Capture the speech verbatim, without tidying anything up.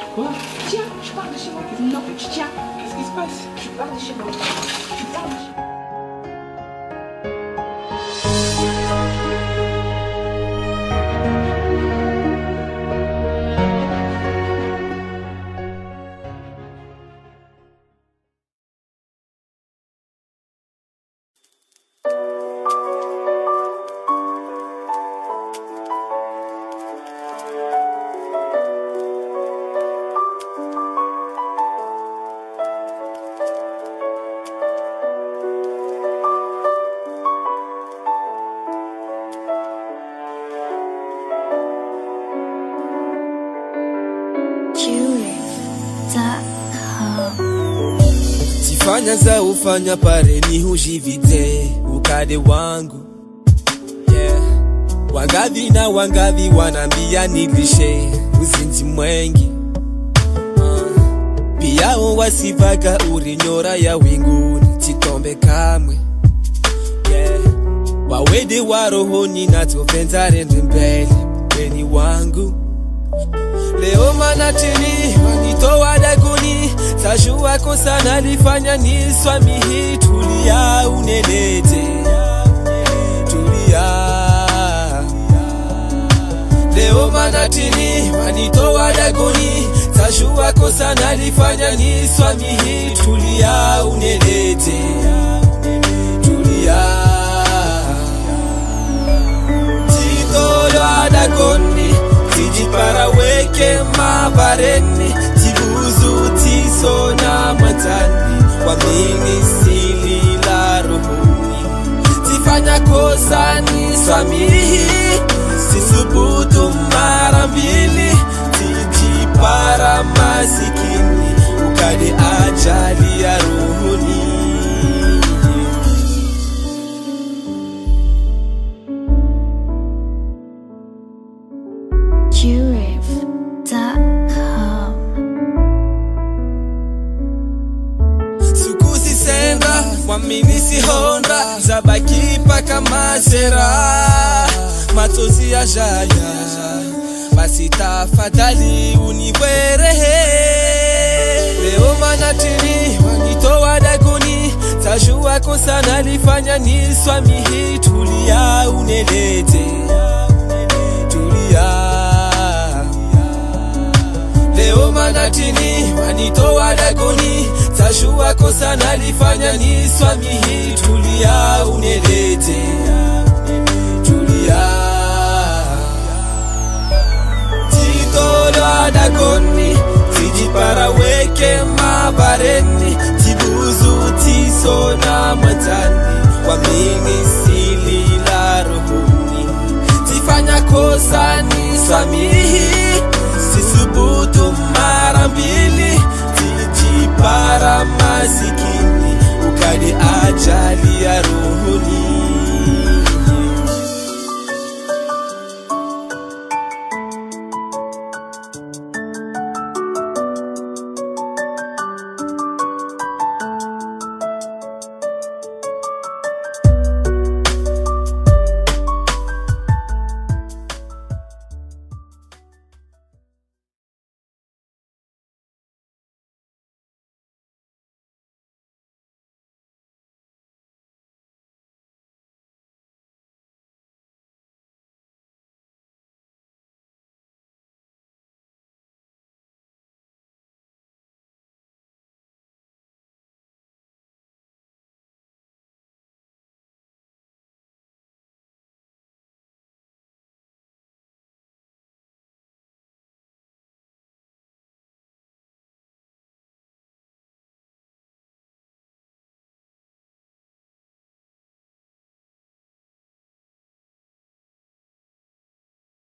Quoi? Tiens, je pars de chez moi. Non, tiens, qu'est-ce qui se passe? Je pars de chez moi. Je pars de chez moi. Fanya za ufanya pare ni hujivite ukade wangu, yeah. Wangavi na wangavi wanambia nilishe uzinzi mwengi, uh. Pia wasivaga urinyora ya winguni chitombe kamwe, yeah. Wawede wa rohoni na tovenza rende mbele weni wangu. Leo manatini wanitoa daguni, tajua kosa nalifanya ni swami hii. Tulia unelete, tulia. Leo manatini wanitoa daguni, tajua kosa nalifanya ni swami hii. Tulia unelete, tulia. Titolo dagoni tijipara weke mabareni, tibuzu tiso na matani, wamini sili la rohoni. Tifanya kosa ni swamihi, sisubutu mara mbili, tijipara masikini, ukade ajali ya rohoni. Sukuzi senga wamini si honda, zabaki paka mazera, matozi ya jaya, basi tafadhali uniwerehe. Leo manatini wanitoa daguni, tajua kosa nalifanya ni swami hii. Tulia unelete, tulia. Leo manatini wanitoa dagoni, tajua kosa nalifanya ni swami hii. Tulia unelete, tulia. Titolo dagoni tijipara weke mabareni, tibuzu tiso na matani, wamini sili la rohoni. Tifanya kosa ni swami hii,